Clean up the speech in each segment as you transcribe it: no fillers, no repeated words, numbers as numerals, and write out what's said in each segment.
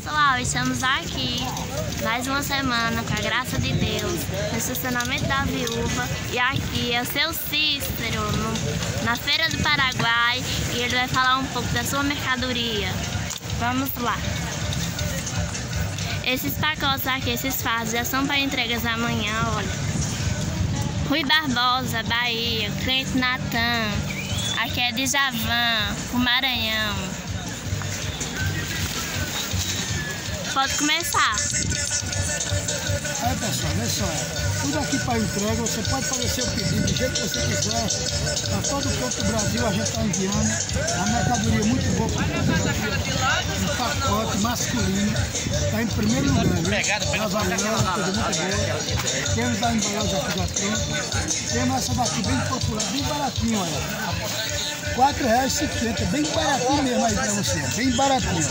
pessoal, estamos aqui mais uma semana, com a graça de Deus, no estacionamento da Viúva. E aqui é o seu Cícero, na Feira do Paraguai, e ele vai falar um pouco da sua mercadoria. Vamos lá. Esses pacotes aqui, esses fardos, já são para entregas amanhã, olha. Rui Barbosa, Bahia, Cliente Natan, aqui é de Javan, o Maranhão. Pode começar. Aí pessoal, olha só, tudo aqui para entrega, você pode fazer seu pedido do jeito que você quiser, para todo o canto do Brasil a gente está enviando, a mercadoria muito boa para um pacote masculino, está em primeiro lugar, viu? As havaianas, coisa muito boa, temos a embalagem aqui já pronta, temos essa daqui bem popular, bem baratinho, olha, R$4,50, bem baratinho mesmo aí para você, bem baratinho.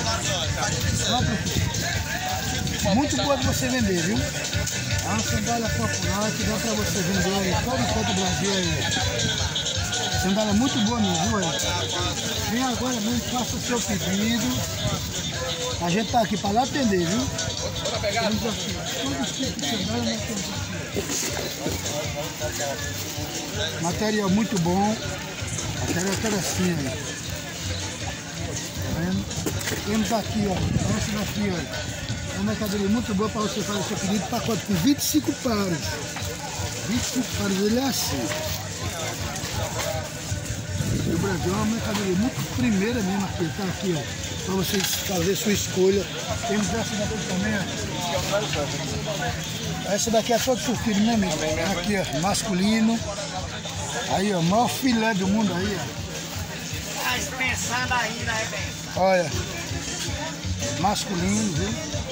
Muito boa de você vender, viu? É uma sandália popular que dá para você vender aí todo o canto do Brasil aí. Sandália muito boa mesmo, viu? Vem agora mesmo, faça o seu pedido. A gente tá aqui para lá atender, viu? Temos aqui todo tipo de sandália nós temos aqui. Material muito bom. Material interessinho aí. Tá vendo? Temos aqui, ó. Essa daqui, ó. É uma mercadoria muito boa para você fazer seu pedido, pacote com 25 pares. 25 pares, ele é assim. O Brasil é uma mercadoria muito primeira mesmo aqui, tá aqui, ó. Para você fazer sua escolha. Temos essa daqui também, ó. Essa daqui é só de surtido, né, amigo? Aqui, ó, masculino. Aí, ó, maior filé do mundo aí, ó. Tá pensando ainda, é bem. Olha, masculino, viu?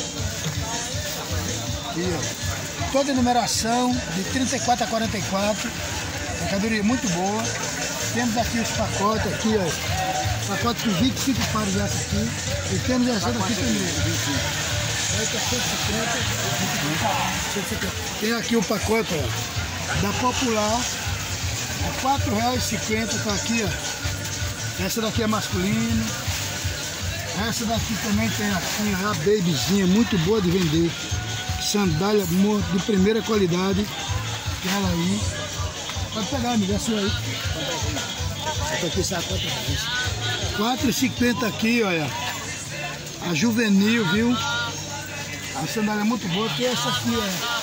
E, ó, toda a numeração de 34 a 44, mercadoria muito boa. Temos aqui os pacotes aqui, ó, pacote com 25 pares dessa aqui, e temos essa daqui também, 150. Tem aqui o pacote, ó, da Popular, R$4,50, tá aqui, ó. Essa daqui é masculino. Essa daqui também tem assim, a babyzinha, muito boa de vender. Sandália de primeira qualidade. Ela aí. Pode pegar, amiga, a sua aí. Essa aqui está R$4,50 aqui, olha. A juvenil, viu? A sandália muito boa, que essa aqui é.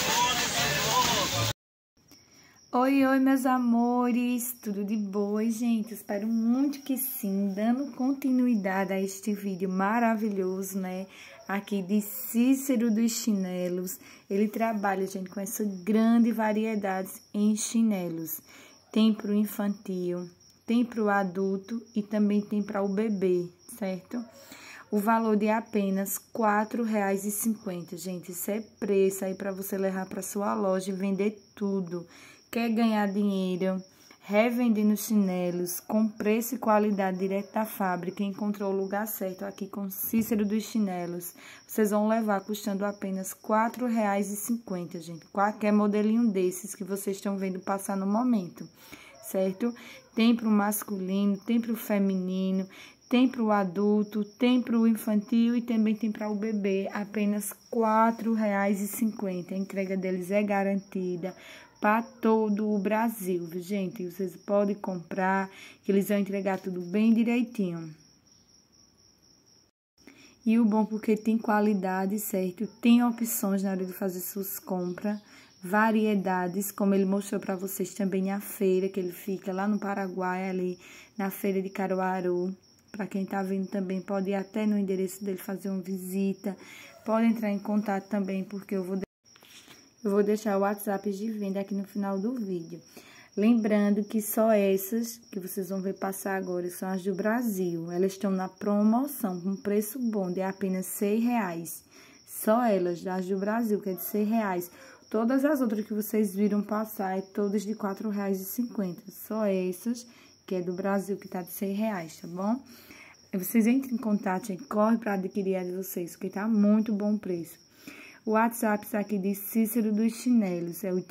Oi, oi, meus amores, tudo de boa, gente? Espero muito que sim, dando continuidade a este vídeo maravilhoso, né? Aqui de Cícero dos Chinelos. Ele trabalha, gente, com essa grande variedade em chinelos. Tem para o infantil, tem para o adulto e também tem para o bebê, certo? O valor de apenas R$4,50, gente. Isso é preço aí para você levar para sua loja e vender tudo. Quer ganhar dinheiro, revendendo chinelos com preço e qualidade direto da fábrica, encontrou o lugar certo aqui com Cícero dos Chinelos. Vocês vão levar custando apenas R$4,50, gente. Qualquer modelinho desses que vocês estão vendo passar no momento, certo? Tem para o masculino, tem para o feminino, tem para o adulto, tem para o infantil e também tem para o bebê. Apenas R$4,50. A entrega deles é garantida para todo o Brasil, viu, gente? Vocês podem comprar, que eles vão entregar tudo bem direitinho. E o bom porque tem qualidade, certo? Tem opções na hora de fazer suas compras, variedades, como ele mostrou para vocês também a feira, que ele fica lá no Paraguai, ali na feira de Caruaru. Para quem tá vendo também, pode ir até no endereço dele fazer uma visita. Pode entrar em contato também, porque eu vou deixar o WhatsApp de venda aqui no final do vídeo. Lembrando que só essas que vocês vão ver passar agora são as do Brasil. Elas estão na promoção, com preço bom de apenas R$6. Só elas, as do Brasil, que é de R$6. Todas as outras que vocês viram passar, é todas de R$4,50. Só essas, que é do Brasil, que tá de R$6, tá bom? Vocês entrem em contato, gente, corre para adquirir a de vocês, porque tá muito bom o preço. O WhatsApp está aqui de Cícero dos Chinelos, é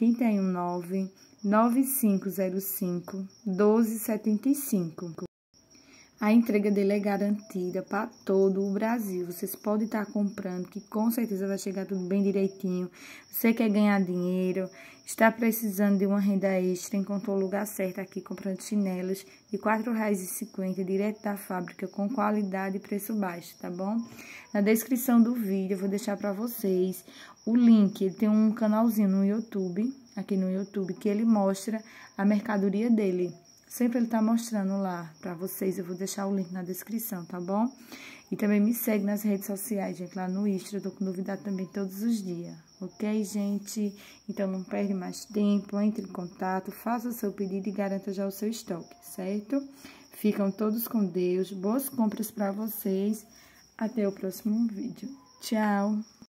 819-9505-1275. A entrega dele é garantida para todo o Brasil. Vocês podem estar comprando, que com certeza vai chegar tudo bem direitinho. Você quer ganhar dinheiro, está precisando de uma renda extra, encontrou o lugar certo aqui comprando chinelos de R$ 4,50 direto da fábrica com qualidade e preço baixo, tá bom? Na descrição do vídeo eu vou deixar para vocês o link. Ele tem um canalzinho no YouTube, aqui no YouTube, que ele mostra a mercadoria dele. Sempre ele tá mostrando lá pra vocês, eu vou deixar o link na descrição, tá bom? E também me segue nas redes sociais, gente, lá no Insta, eu tô com novidade também todos os dias, ok, gente? Então não perde mais tempo, entre em contato, faça o seu pedido e garanta já o seu estoque, certo? Ficam todos com Deus, boas compras pra vocês, até o próximo vídeo. Tchau!